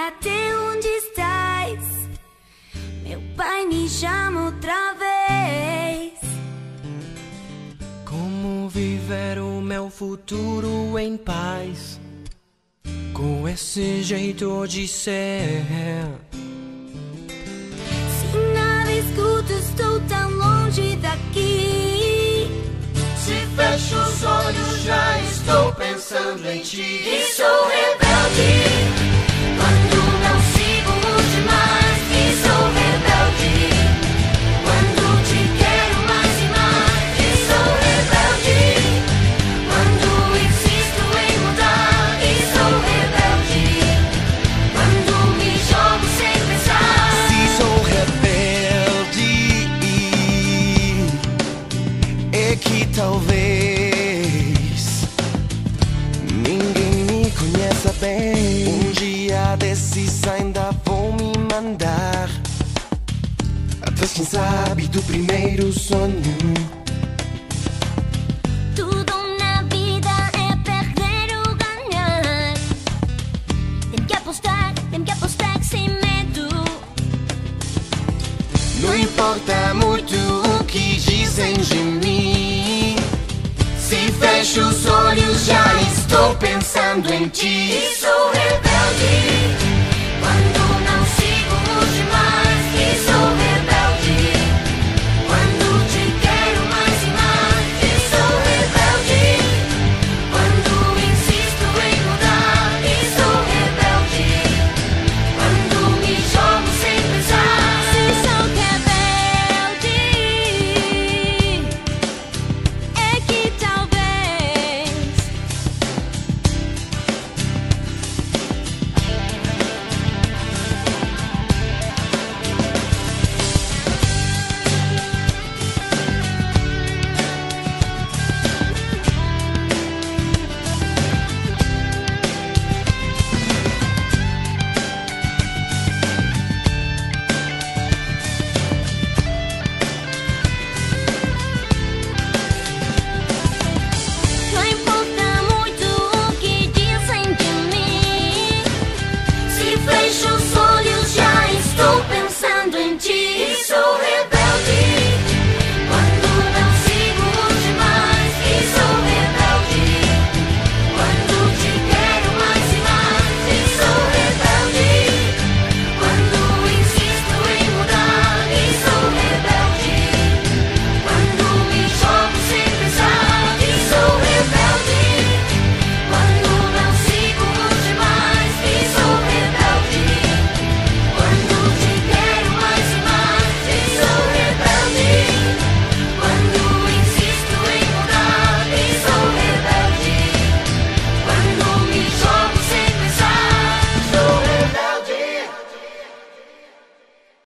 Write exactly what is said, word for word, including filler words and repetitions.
até onde estás? Meu pai me chama outra vez. Como viver o meu futuro em paz, com esse jeito de ser? Se nada escuto, estou tão longe daqui. Se fecho os olhos, já estou pensando em ti. E sou rebelde Quando não sigo os demais. E sou rebelde quando te quero mais e mais. E sou rebelde quando insisto em mudar. E sou rebelde quando me jogo sem pensar. Se sou rebelde, é que talvez ninguém me conheça bem. Um dia desses ainda vão me mandar atrás, quem sabe, do primeiro sonho. Tudo na vida é perder ou ganhar. Tem que apostar, tem que apostar sem medo. Não importa muito o que dizem de mim. Se fecho os olhos, já estou pensando em ti. E sou rebelde